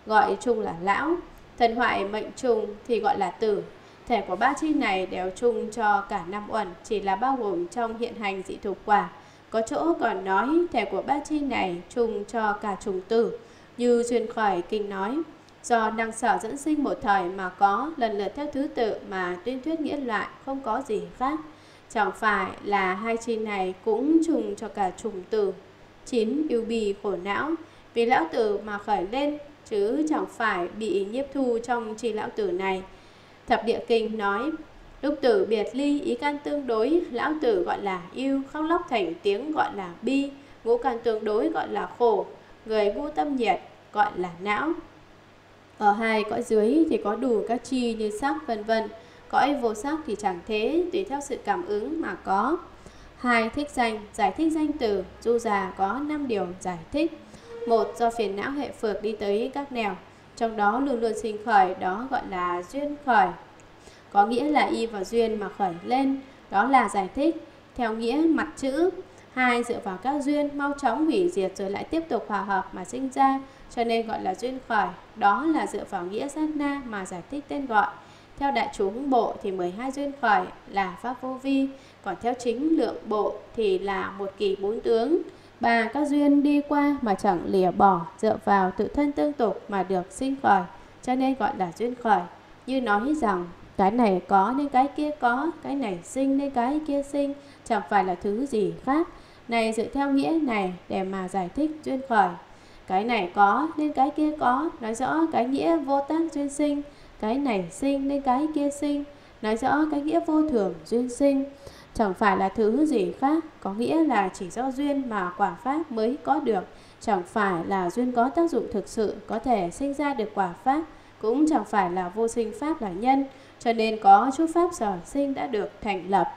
gọi chung là lão. Thân hoại mệnh trùng thì gọi là tử. Thể của ba chi này đều chung cho cả năm uẩn, chỉ là bao gồm trong hiện hành dị thục quả. Có chỗ còn nói thể của ba chi này chung cho cả trùng tử, như Duyên Khởi Kinh nói. Do năng sở dẫn sinh một thời mà có, lần lượt theo thứ tự mà tuyên thuyết nghĩa loại, không có gì khác. Chẳng phải là hai chi này cũng chung cho cả trùng tử. 9. Ưu bì khổ não. Vì lão tử mà khởi lên, chứ chẳng phải bị nhiếp thu trong chi lão tử này. Thập Địa Kinh nói, lúc tử biệt ly ý can tương đối, lão tử gọi là ưu, khóc lóc thành tiếng gọi là bi, ngũ can tương đối gọi là khổ, người ngu tâm nhiệt gọi là não. Ở hai cõi dưới thì có đủ các chi như sắc vân vân, cõi vô sắc thì chẳng thế, tùy theo sự cảm ứng mà có. 2. Thích danh. Giải thích danh từ. Du già có 5 điều giải thích. 1. Do phiền não hệ phược đi tới các nẻo, trong đó luôn luôn sinh khởi, đó gọi là duyên khởi, có nghĩa là y vào duyên mà khởi lên, đó là giải thích theo nghĩa mặt chữ. 2. Dựa vào các duyên mau chóng hủy diệt rồi lại tiếp tục hòa hợp mà sinh ra, cho nên gọi là duyên khởi, đó là dựa vào nghĩa sát na mà giải thích tên gọi. Theo đại chúng bộ thì 12 duyên khởi là pháp vô vi, còn theo chính lượng bộ thì là một kỳ 4 tướng. 3. Các duyên đi qua mà chẳng lìa bỏ, dựa vào tự thân tương tục mà được sinh khởi, cho nên gọi là duyên khởi. Như nói rằng cái này có nên cái kia có, cái này sinh nên cái kia sinh, chẳng phải là thứ gì khác. Này dựa theo nghĩa này để mà giải thích duyên khởi. Cái này có nên cái kia có, nói rõ cái nghĩa vô tác duyên sinh. Cái này sinh nên cái kia sinh, nói rõ cái nghĩa vô thường duyên sinh, chẳng phải là thứ gì khác, có nghĩa là chỉ do duyên mà quả pháp mới có được, chẳng phải là duyên có tác dụng thực sự có thể sinh ra được quả pháp, cũng chẳng phải là vô sinh pháp là nhân, cho nên có chút pháp sở sinh đã được thành lập.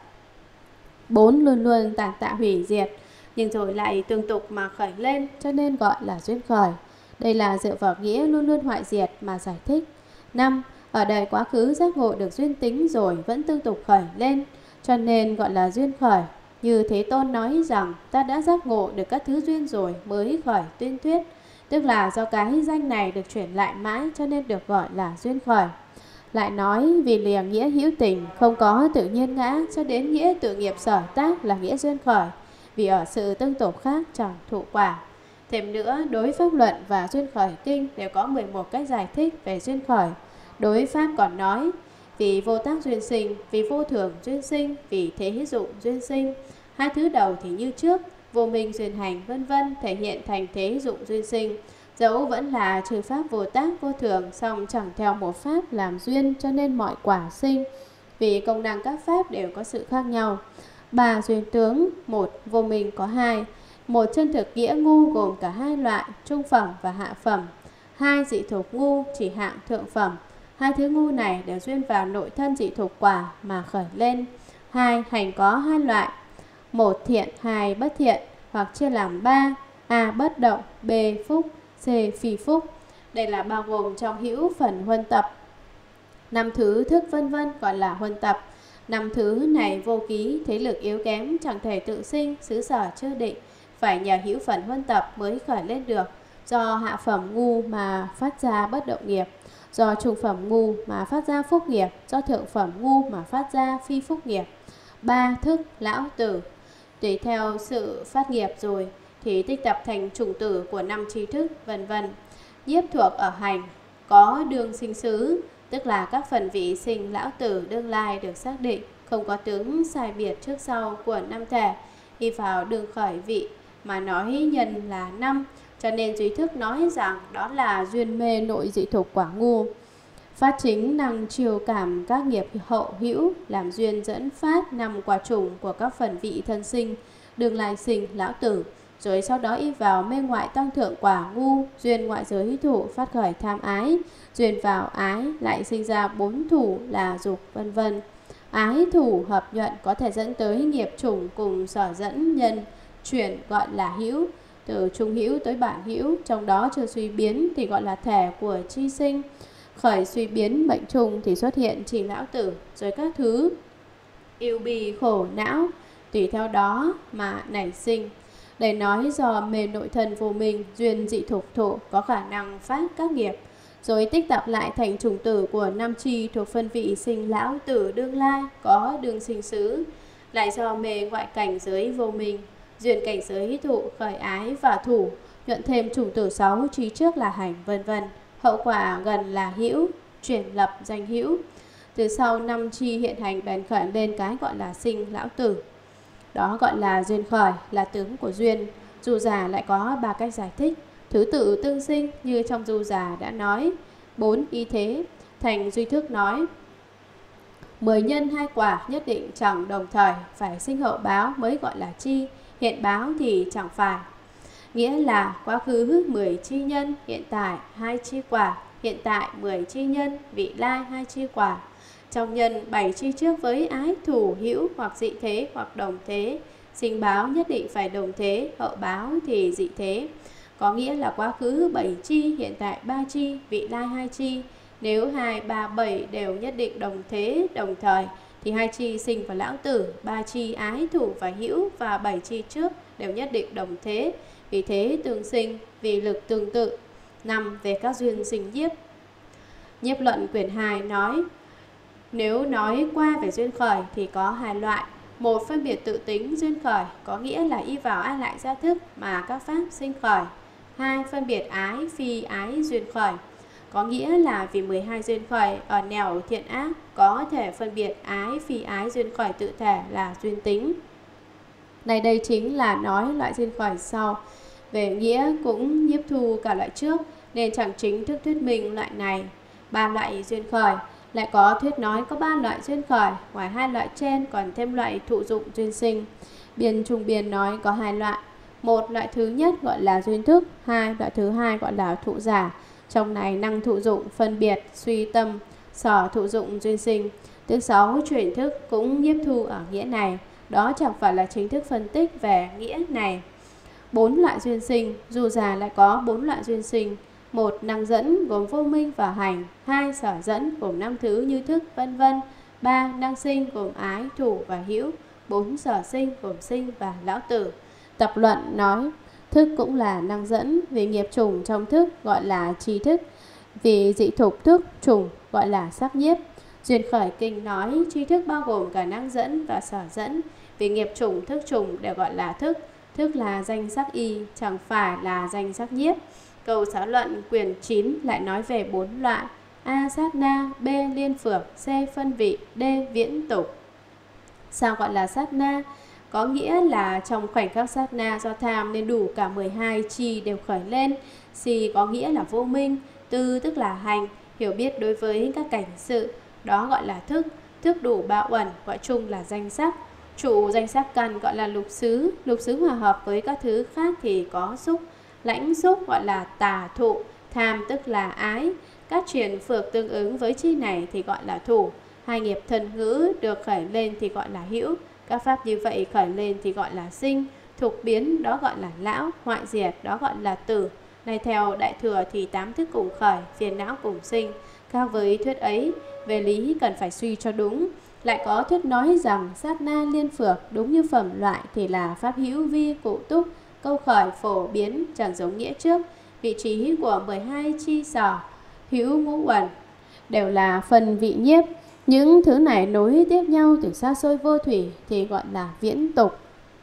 4. Luôn luôn tàn tạ hủy diệt, nhưng rồi lại tương tục mà khởi lên, cho nên gọi là duyên khởi. Đây là dựa vào nghĩa luôn luôn hoại diệt mà giải thích. 5. Ở đời quá khứ giác ngộ được duyên tính rồi vẫn tương tục khởi lên, cho nên gọi là duyên khởi. Như Thế Tôn nói rằng ta đã giác ngộ được các thứ duyên rồi mới khởi tuyên thuyết, tức là do cái danh này được chuyển lại mãi cho nên được gọi là duyên khởi. Lại nói vì lìa nghĩa hữu tình không có tự nhiên ngã cho đến nghĩa tự nghiệp sở tác là nghĩa duyên khởi, vì ở sự tương tục khác chẳng thụ quả. Thêm nữa, đối pháp luận và duyên khởi kinh đều có 11 cách giải thích về duyên khởi. Đối pháp còn nói vì vô tác duyên sinh, vì vô thường duyên sinh, vì thế hữu dụng duyên sinh. Hai thứ đầu thì như trước, vô minh duyên hành vân vân thể hiện thành thế hữu dụng duyên sinh. Dẫu vẫn là trừ pháp vô tác vô thường, song chẳng theo một pháp làm duyên cho nên mọi quả sinh, vì công năng các pháp đều có sự khác nhau. 3. Duyên tướng. 1. Vô minh có 2. 1. Chân thực nghĩa ngu gồm cả hai loại, trung phẩm và hạ phẩm. 2. Dị thục ngu chỉ hạng thượng phẩm. Hai thứ ngu này đều duyên vào nội thân dị thục quả mà khởi lên. 2. Hành có hai loại, 1. Thiện, 2. Bất thiện, hoặc chia làm 3. A. Bất động, B. Phúc, C. Phi phúc. Đây là bao gồm trong hữu phần huân tập. 5 thứ thức vân vân gọi là huân tập. 5 thứ này vô ký, thế lực yếu kém, chẳng thể tự sinh, xứ sở chưa định, phải nhờ hữu phần huân tập mới khởi lên được. Do hạ phẩm ngu mà phát ra bất động nghiệp, do trung phẩm ngu mà phát ra phúc nghiệp, do thượng phẩm ngu mà phát ra phi phúc nghiệp. 3. Thức lão tử. Tùy theo sự phát nghiệp rồi thì tích tập thành chủng tử của 5 tri thức vân vân. Nhiếp thuộc ở hành có đương sinh xứ, tức là các phần vị sinh lão tử đương lai được xác định, không có tướng sai biệt trước sau của 5 thể. Y vào đương khởi vị mà nói nhân là 5, cho nên duy thức nói rằng đó là duyên mê nội dị thục quả ngu. Phát chính năng chiều cảm các nghiệp hậu hữu, làm duyên dẫn phát 5 quả chủng của các phần vị thân sinh, đương lai sinh lão tử. Rồi sau đó y vào mê ngoại tăng thượng quả ngu, duyên ngoại giới thủ phát khởi tham ái, duyên vào ái lại sinh ra 4 thủ là dục vân vân. Ái thủ hợp nhuận có thể dẫn tới nghiệp chủng cùng sở dẫn nhân chuyển gọi là hữu, từ trung hữu tới bản hữu, trong đó chưa suy biến thì gọi là thể của chi sinh. Khởi suy biến mệnh trùng thì xuất hiện chỉ lão tử, rồi các thứ yêu bì khổ não tùy theo đó mà nảy sinh. Để nói do mê nội thân vô minh, duyên dị thục thụ có khả năng phát các nghiệp. rồi tích tập lại thành chủng tử của 5 chi thuộc phân vị sinh lão tử đương lai, có đường sinh xứ, lại do mê ngoại cảnh giới vô minh, duyên cảnh giới thụ khởi ái và thủ, nhuận thêm chủng tử 6 chi trước là hành, vân vân. Hậu quả gần là hữu, chuyển lập danh hữu. Từ sau 5 chi hiện hành bèn khởi lên cái gọi là sinh lão tử. Đó gọi là duyên khởi, là tướng của duyên. Du già lại có 3 cách giải thích. Thứ tự tương sinh như trong Du già đã nói. 4 y thế. Thành Duy Thức nói 10 nhân 2 quả nhất định chẳng đồng thời, phải sinh hậu báo mới gọi là chi, hiện báo thì chẳng phải. Nghĩa là quá khứ 10 chi nhân, hiện tại 2 chi quả, hiện tại 10 chi nhân, vị lai 2 chi quả. Trong nhân 7 chi trước với ái thủ hữu hoặc dị thế hoặc đồng thế, sinh báo nhất định phải đồng thế, hậu báo thì dị thế. Có nghĩa là quá khứ 7 chi, hiện tại 3 chi, vị lai 2 chi. Nếu 2, 3, 7 đều nhất định đồng thế, đồng thời thì 2 chi sinh và lão tử, 3 chi ái thủ và hữu và 7 chi trước đều nhất định đồng thế. Vì thế tương sinh, vì lực tương tự. 5. Về các duyên sinh nhiếp. Nhiếp luận quyển 2 nói, nếu nói qua về duyên khởi thì có 2 loại. Một, phân biệt tự tính duyên khởi, có nghĩa là y vào ai lại gia thức mà các pháp sinh khởi. 2. Phân biệt ái phi ái duyên khởi, có nghĩa là vì 12 duyên khởi ở nẻo thiện ác có thể phân biệt ái phi ái duyên khởi tự thể là duyên tính. Này đây chính là nói loại duyên khởi sau. Về nghĩa cũng nhiếp thu cả loại trước nên chẳng chính thức thuyết minh loại này. 3 loại duyên khởi, lại có thuyết nói có 3 loại duyên khởi, ngoài 2 loại trên còn thêm loại thụ dụng duyên sinh. Biên trung biên nói có 2 loại. Một loại thứ nhất gọi là duyên thức, loại thứ hai gọi là thụ giả. Trong này năng thụ dụng phân biệt suy tâm, sở thụ dụng duyên sinh. Thứ 6 chuyển thức cũng nhiếp thu ở nghĩa này. Đó chẳng phải là chính thức phân tích về nghĩa này. 4 loại duyên sinh, Du già lại có 4 loại duyên sinh. 1. Năng dẫn gồm vô minh và hành. 2. Sở dẫn gồm 5 thứ như thức, vân vân. 3. Năng sinh gồm ái, thủ và hữu. 4. Sở sinh gồm sinh và lão tử. Tập luận nói thức cũng là năng dẫn, vì nghiệp chủng trong thức gọi là tri thức, vì dị thục thức chủng gọi là sắc nhiếp. Duyên khởi kinh nói tri thức bao gồm cả năng dẫn và sở dẫn, vì nghiệp chủng thức chủng đều gọi là thức. Thức là danh sắc y, chẳng phải là danh sắc nhiếp. Câu xã luận quyển 9 lại nói về 4 loại: A. Sát na, B. Liên phược, C. Phân vị, D. Viễn tục. Sao gọi là sát na? Có nghĩa là trong khoảnh khắc sát na do tham nên đủ cả 12 chi đều khởi lên. Si có nghĩa là vô minh. Tư tức là hành, hiểu biết đối với các cảnh sự, đó gọi là thức. Thức đủ 3 uẩn gọi chung là danh sắc. Trụ danh sắc căn gọi là lục xứ. Lục xứ hòa hợp với các thứ khác thì có xúc. Lãnh xúc gọi là tà thụ. Tham tức là ái. Các truyền phược tương ứng với chi này thì gọi là thủ. 2 nghiệp thân ngữ được khởi lên thì gọi là hữu. Các pháp như vậy khởi lên thì gọi là sinh. Thục biến đó gọi là lão. Hoại diệt đó gọi là tử. Này theo Đại Thừa thì 8 thức cùng khởi, phiền não cùng sinh. Khác với thuyết ấy, về lý cần phải suy cho đúng. Lại có thuyết nói rằng sát na liên phược đúng như phẩm loại thì là pháp hữu vi cụ túc, câu khởi phổ biến chẳng giống nghĩa trước. Vị trí của 12 chi sở hữu ngũ uẩn đều là phần vị nhiếp. Những thứ này nối tiếp nhau từ xa xôi vô thủy thì gọi là viễn tục.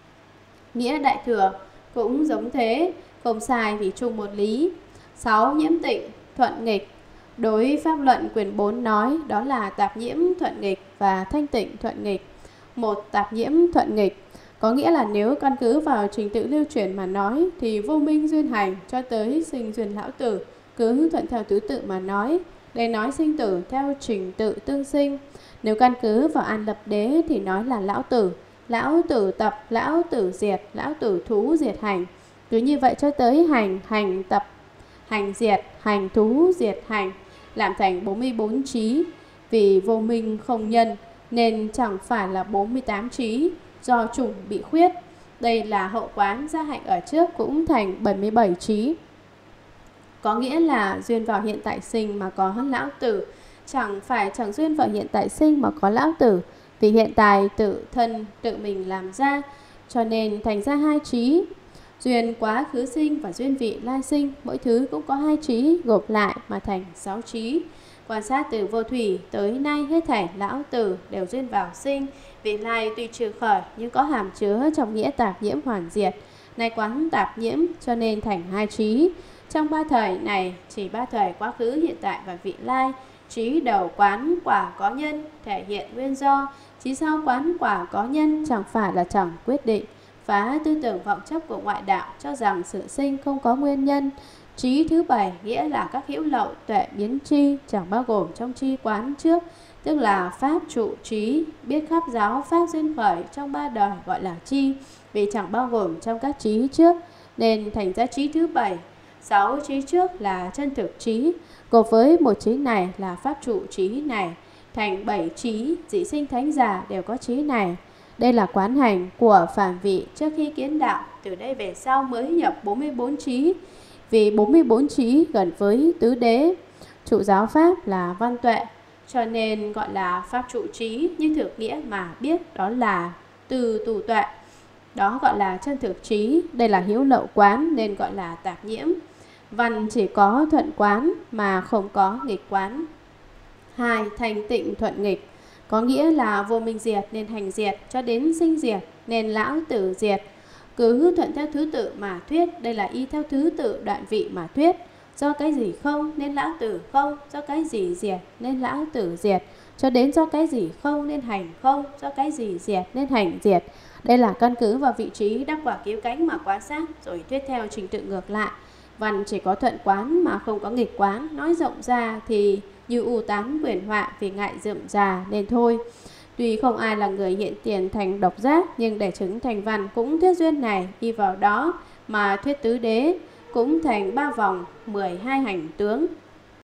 Nghĩa Đại Thừa cũng giống thế, không sai thì chung một lý. 6. Nhiễm tịnh thuận nghịch. Đối pháp luận quyển 4 nói đó là tạp nhiễm thuận nghịch và thanh tịnh thuận nghịch. 1. Tạp nhiễm thuận nghịch có nghĩa là nếu căn cứ vào trình tự lưu truyền mà nói thì vô minh duyên hành cho tới sinh duyên lão tử, cứ thuận theo tứ tự mà nói. Đây nói sinh tử theo trình tự tương sinh. Nếu căn cứ vào an lập đế thì nói là lão tử tập, lão tử diệt, lão tử thú diệt hành. Cứ như vậy cho tới hành tập, hành diệt, hành thú diệt hành, làm thành 44 trí. Vì vô minh không nhân nên chẳng phải là 48 trí, do chủng bị khuyết. Đây là hậu quán gia hạnh ở trước cũng thành 77 trí. Có nghĩa là duyên vào hiện tại sinh mà có lão tử, chẳng phải chẳng duyên vào hiện tại sinh mà có lão tử. Vì hiện tại tự thân tự mình làm ra, cho nên thành ra 2 trí. Duyên quá khứ sinh và duyên vị lai sinh, mỗi thứ cũng có 2 trí gộp lại mà thành 6 trí. Quan sát từ vô thủy tới nay hết thảy lão tử đều duyên vào sinh, vị lai tuy trừ khởi nhưng có hàm chứa trong nghĩa tạp nhiễm hoàn diệt. Nay quán tạp nhiễm cho nên thành 2 trí. Trong 3 thời này chỉ 3 thời quá khứ, hiện tại và vị lai. Trí đầu quán quả có nhân thể hiện nguyên do, trí sau quán quả có nhân chẳng phải là chẳng quyết định. Phá tư tưởng vọng chấp của ngoại đạo cho rằng sự sinh không có nguyên nhân. Trí thứ 7 nghĩa là các hữu lậu tuệ biến tri chẳng bao gồm trong tri quán trước, tức là pháp trụ trí, biết khắp giáo pháp duyên khởi trong 3 đời gọi là tri, vì chẳng bao gồm trong các trí trước nên thành ra trí thứ 7. 6 trí trước là chân thực trí, gộp với một trí này là pháp trụ trí này, thành 7 trí. Dị sinh thánh giả đều có trí này. Đây là quán hành của phàm vị trước khi kiến đạo, từ đây về sau mới nhập 44 trí. Vì 44 trí gần với tứ đế, trụ giáo pháp là văn tuệ, cho nên gọi là pháp trụ trí, nhưng thực nghĩa mà biết đó là từ tù tuệ. Đó gọi là chân thực trí. Đây là hữu lậu quán nên gọi là tạp nhiễm. Văn chỉ có thuận quán mà không có nghịch quán. 2. Thành tịnh thuận nghịch, có nghĩa là vô minh diệt nên hành diệt, cho đến sinh diệt nên lão tử diệt. Cứ thuận theo thứ tự mà thuyết, đây là y theo thứ tự đoạn vị mà thuyết. Do cái gì không nên lão tử không, do cái gì diệt nên lão tử diệt, cho đến do cái gì không nên hành không, do cái gì diệt nên hành diệt. Đây là căn cứ vào vị trí đắc quả cứu cánh mà quan sát, rồi thuyết theo trình tự ngược lại. Văn chỉ có thuận quán mà không có nghịch quán, nói rộng ra thì như u tán quyển họa, vì ngại rườm rà nên thôi. Tuy không ai là người hiện tiền thành độc giác, nhưng để chứng thành văn cũng thuyết duyên này, đi vào đó mà thuyết tứ đế cũng thành 3 vòng 12 hành tướng.